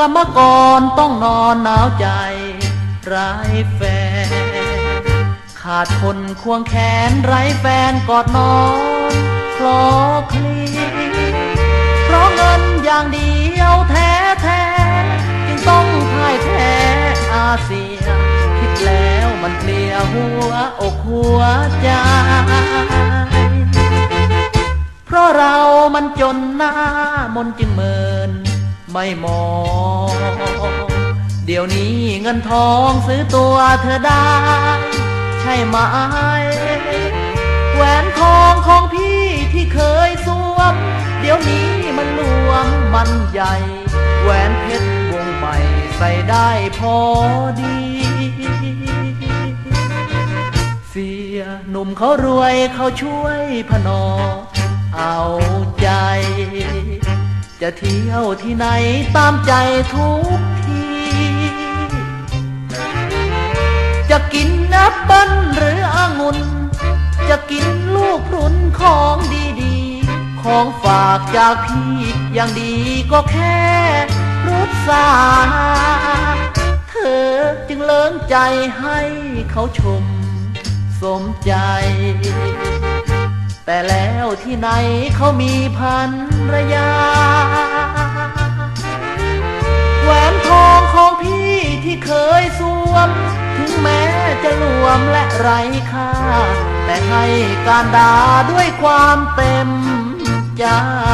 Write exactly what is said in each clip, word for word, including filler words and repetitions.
รรมกรต้องนอนหนาวใจไร้แฟนขาดคนควงแขนไร้แฟนกอดนอนคลอเคลีเพราะเงินอย่างเดียวแท้แท้จึงต้องพ่ายแพ้อาเซียคิดแล้วมันเคลียหัวอกหัวใจเพราะเรามันจนหน้ามนจึงเมินไม่มองเดี๋ยวนี้เงินทองซื้อตัวเธอได้ใช่ไหมแหวนทองของพี่ที่เคยสวมเดี๋ยวนี้มันหลวมมันใหญ่แหวนเพชรวงใหม่ใส่ได้พอดีเสียหนุ่มเขารวยเขาช่วยพนอเอาใจจะเที่ยวที่ไหนตามใจทุกทีจะกินแอปเปิ้ลหรือองุ่นจะกินลูกพรุนของดีๆของฝากจากพี่อย่างดีก็แค่รุษสาเธอจึงเลิงใจให้เขาชมสมใจแต่แล้วที่ไหนเขามีภรรยาแหวนทองของพี่ที่เคยสวมถึงแม้จะหลวมและไร้ค่าแต่ให้การด่าด้วยความเต็มใจ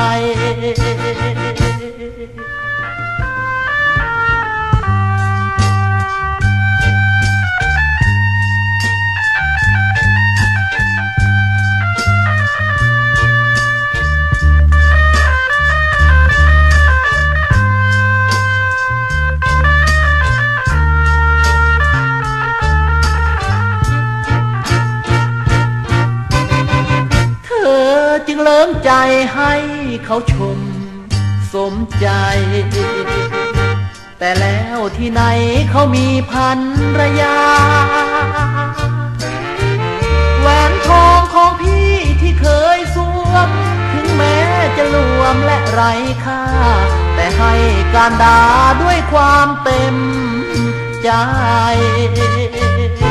จึงเลิงใจให้เขาชมสมใจแต่แล้วที่ไหนเขามีภรรยาแหวนทองของพี่ที่เคยสวมถึงแม้จะหลวมและไร้ค่าแต่ให้การด่าด้วยความเต็มใจ